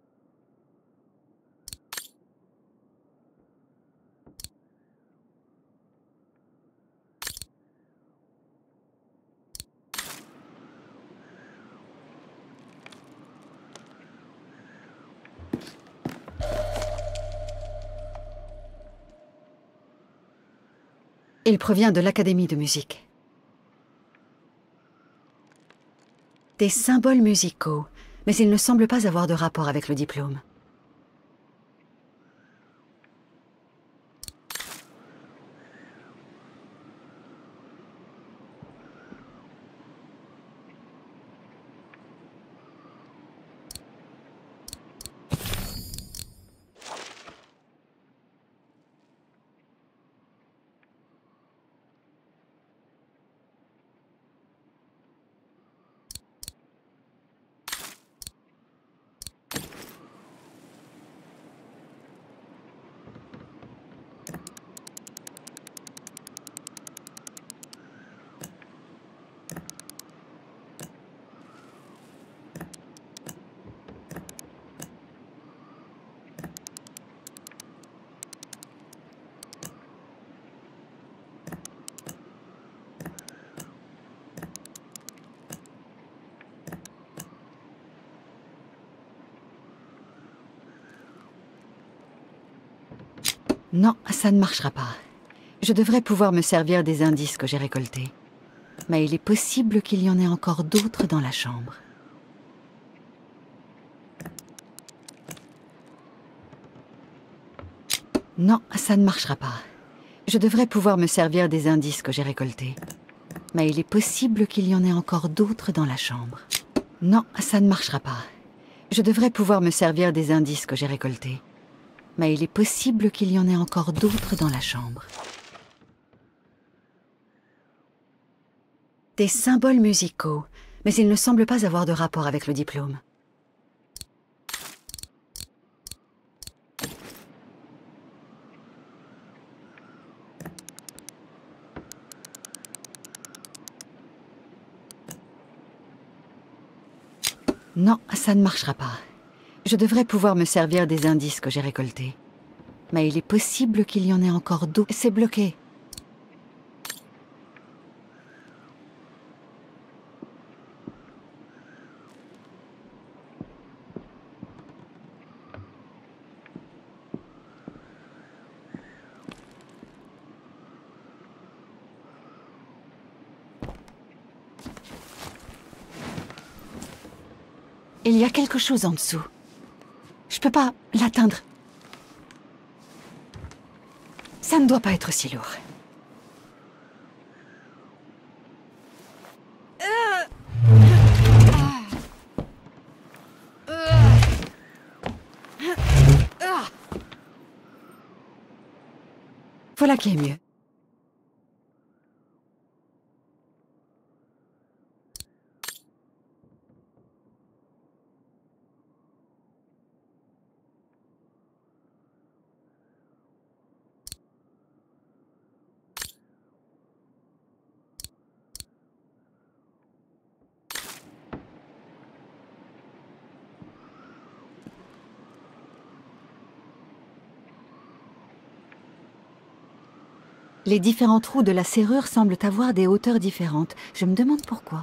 Il provient de l'Académie de musique. Des symboles musicaux, mais il ne semble pas avoir de rapport avec le diplôme. Non, ça ne marchera pas. Je devrais pouvoir me servir des indices que j'ai récoltés. Mais il est possible qu'il y en ait encore d'autres dans la chambre. Non, ça ne marchera pas. Je devrais pouvoir me servir des indices que j'ai récoltés. Mais il est possible qu'il y en ait encore d'autres dans la chambre. Non, ça ne marchera pas. Je devrais pouvoir me servir des indices que j'ai récoltés. Mais il est possible qu'il y en ait encore d'autres dans la chambre. Des symboles musicaux, mais il ne semble pas avoir de rapport avec le diplôme. Non, ça ne marchera pas. Je devrais pouvoir me servir des indices que j'ai récoltés. Mais il est possible qu'il y en ait encore d'autres. C'est bloqué. Il y a quelque chose en dessous. Je peux pas l'atteindre. Ça ne doit pas être si lourd. Euh... Voilà qui est mieux. Les différents trous de la serrure semblent avoir des hauteurs différentes. Je me demande pourquoi.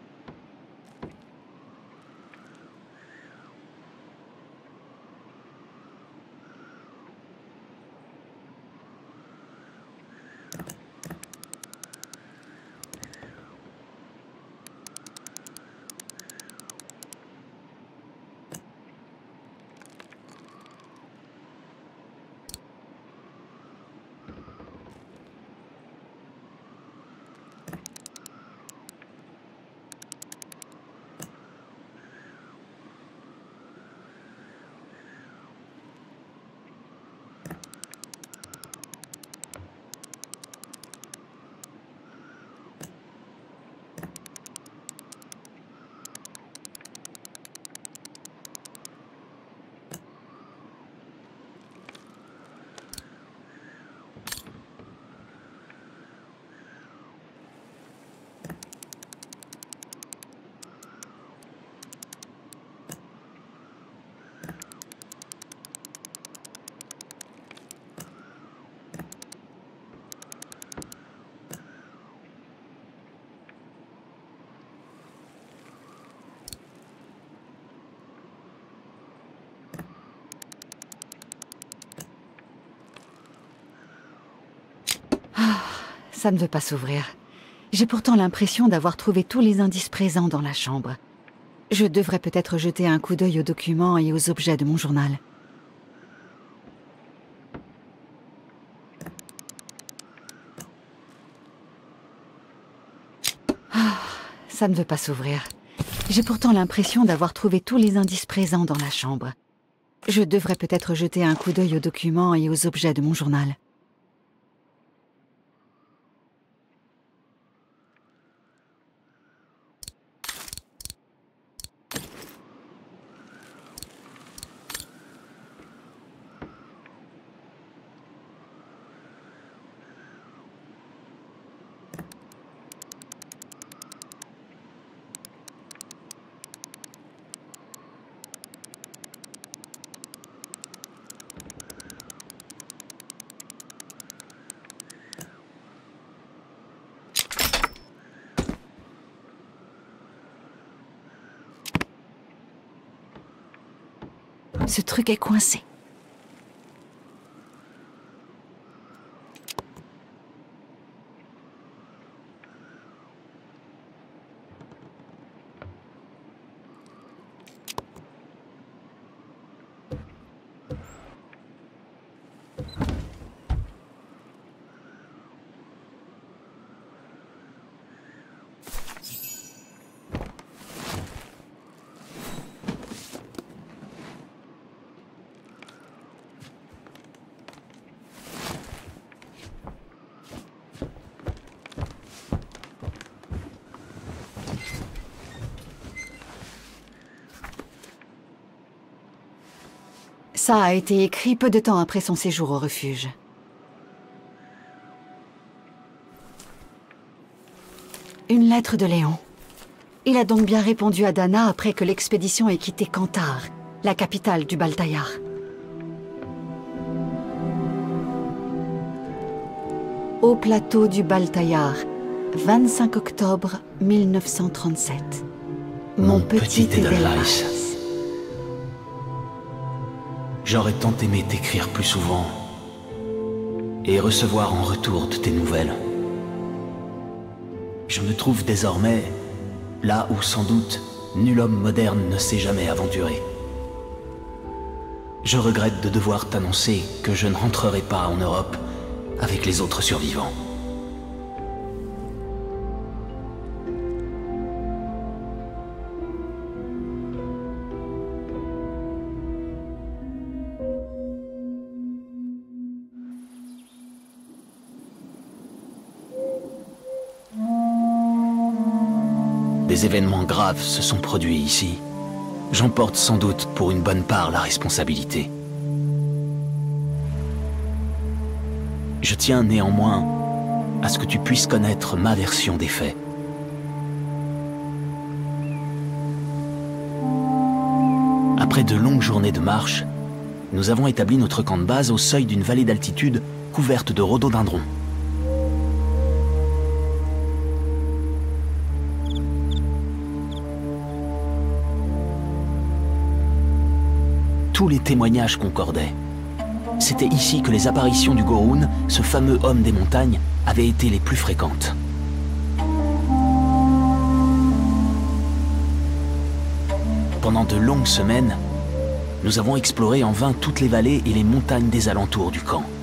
Ça ne veut pas s'ouvrir. J'ai pourtant l'impression d'avoir trouvé tous les indices présents dans la chambre. Je devrais peut-être jeter un coup d'œil aux documents et aux objets de mon journal. Ah, ça ne veut pas s'ouvrir. J'ai pourtant l'impression d'avoir trouvé tous les indices présents dans la chambre. Je devrais peut-être jeter un coup d'œil aux documents et aux objets de mon journal. Ce truc est coincé. Ça a été écrit peu de temps après son séjour au refuge. Une lettre de Léon. Il a donc bien répondu à Dana après que l'expédition ait quitté Kantar, la capitale du Baltayar. Au plateau du Baltayar, vingt-cinq octobre mille neuf cent trente-sept. Mon, Mon petit, petit Edelweiss. J'aurais tant aimé t'écrire plus souvent et recevoir en retour de tes nouvelles. Je me trouve désormais là où sans doute nul homme moderne ne s'est jamais aventuré. Je regrette de devoir t'annoncer que je ne rentrerai pas en Europe avec les autres survivants. Des événements graves se sont produits ici. J'en porte sans doute pour une bonne part la responsabilité. Je tiens néanmoins à ce que tu puisses connaître ma version des faits. Après de longues journées de marche, nous avons établi notre camp de base au seuil d'une vallée d'altitude couverte de rhododendrons. Tous les témoignages concordaient. C'était ici que les apparitions du Goroun, ce fameux homme des montagnes, avaient été les plus fréquentes. Pendant de longues semaines, nous avons exploré en vain toutes les vallées et les montagnes des alentours du camp.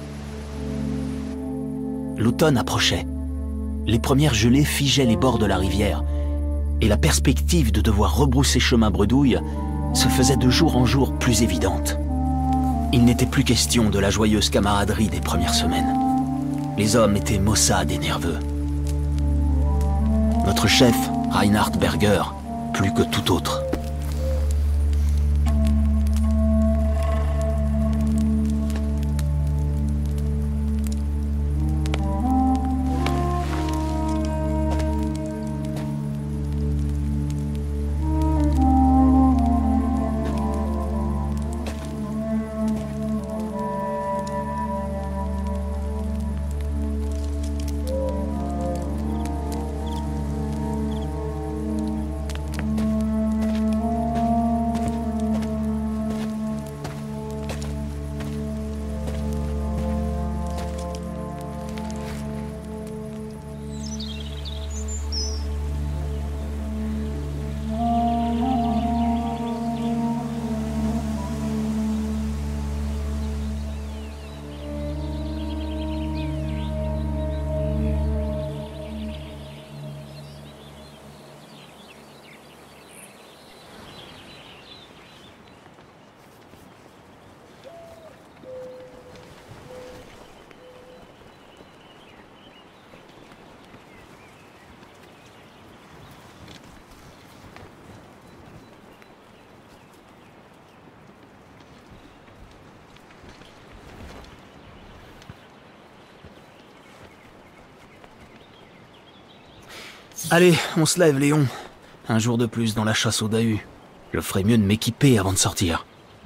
L'automne approchait. Les premières gelées figeaient les bords de la rivière, et la perspective de devoir rebrousser chemin bredouille se faisait de jour en jour plus évidente. Il n'était plus question de la joyeuse camaraderie des premières semaines. Les hommes étaient maussades et nerveux. Notre chef, Reinhard Berger, plus que tout autre. Allez, on se lève, Léon. Un jour de plus dans la chasse au Dahu. Je ferais mieux de m'équiper avant de sortir.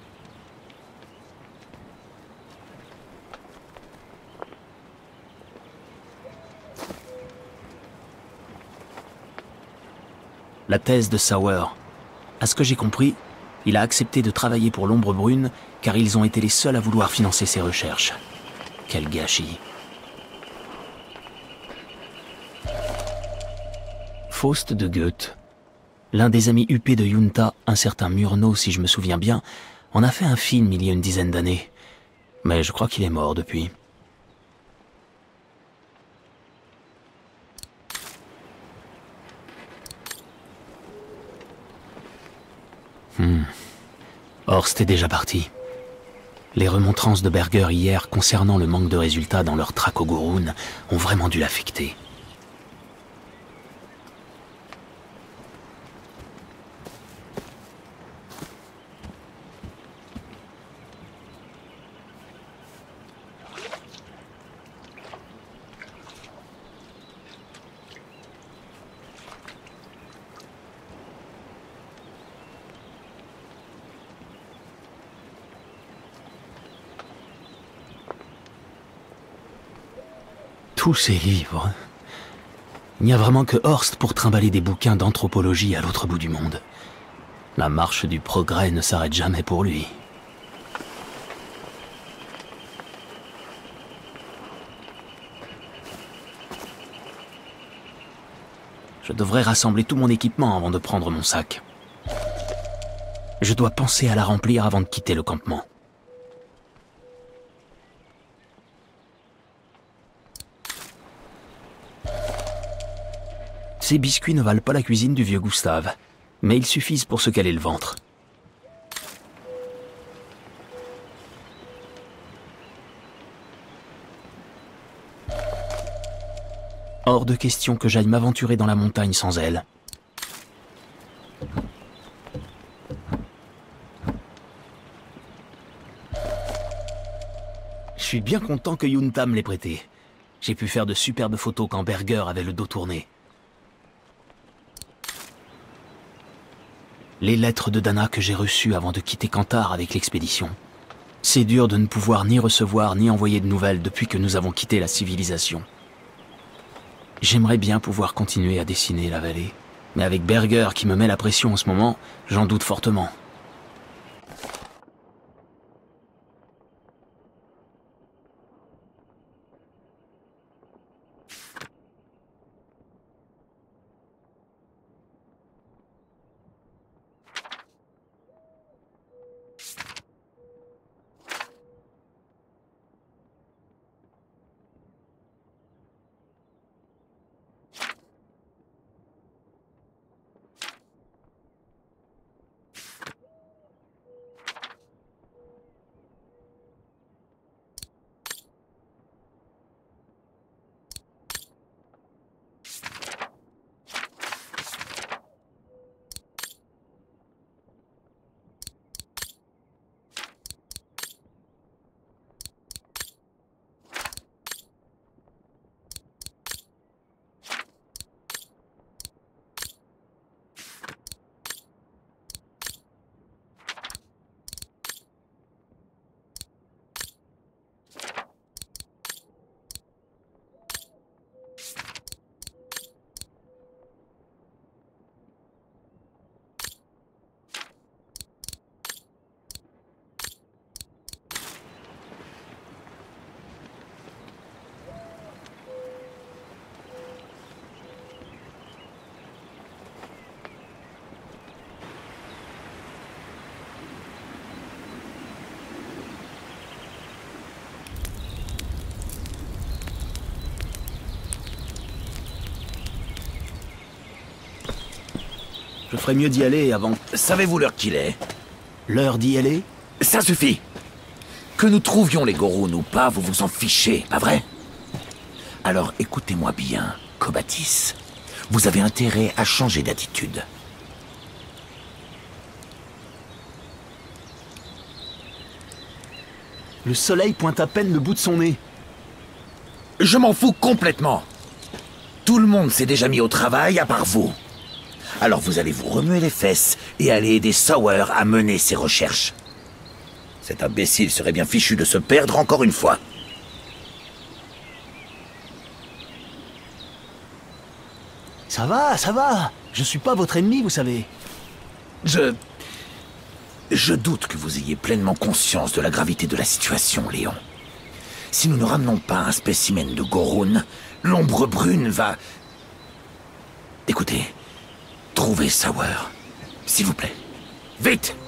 La thèse de Sauer. À ce que j'ai compris, il a accepté de travailler pour l'Ombre Brune car ils ont été les seuls à vouloir financer ses recherches. Quel gâchis. Faust de Goethe. L'un des amis huppés de Junta, un certain Murnau si je me souviens bien, en a fait un film il y a une dizaine d'années. Mais je crois qu'il est mort depuis. Hmm. Horst est déjà parti. Les remontrances de Berger hier concernant le manque de résultats dans leur traque au Goroun ont vraiment dû l'affecter. Tous ces livres. Il n'y a vraiment que Horst pour trimballer des bouquins d'anthropologie à l'autre bout du monde. La marche du progrès ne s'arrête jamais pour lui. Je devrais rassembler tout mon équipement avant de prendre mon sac. Je dois penser à la remplir avant de quitter le campement. Ces biscuits ne valent pas la cuisine du vieux Gustave, mais ils suffisent pour se caler le ventre. Hors de question que j'aille m'aventurer dans la montagne sans elle. suis bien content que Yunta me l'ait prêté. J'ai pu faire de superbes photos quand Berger avait le dos tourné. Les lettres de Dana que j'ai reçues avant de quitter Kantar avec l'expédition. C'est dur de ne pouvoir ni recevoir ni envoyer de nouvelles depuis que nous avons quitté la civilisation. J'aimerais bien pouvoir continuer à dessiner la vallée. Mais avec Berger qui me met la pression en ce moment, j'en doute fortement. Je ferais mieux d'y aller avant... Savez-vous l'heure qu'il est? L'heure d'y aller? Ça suffit. Que nous trouvions les Goroun ou pas, vous vous en fichez, pas vrai? Alors écoutez-moi bien, Kobatis. Vous avez intérêt à changer d'attitude. Le soleil pointe à peine le bout de son nez. Je m'en fous complètement. Tout le monde s'est déjà mis au travail, à part vous. Alors vous allez vous remuer les fesses et aller aider Sauer à mener ses recherches. Cet imbécile serait bien fichu de se perdre encore une fois. Ça va, ça va. Je suis pas votre ennemi, vous savez. Je... Je doute que vous ayez pleinement conscience de la gravité de la situation, Léon. Si nous ne ramenons pas un spécimen de Goroun, l'ombre brune va... Écoutez, trouvez Sauer, s'il vous plaît. Vite!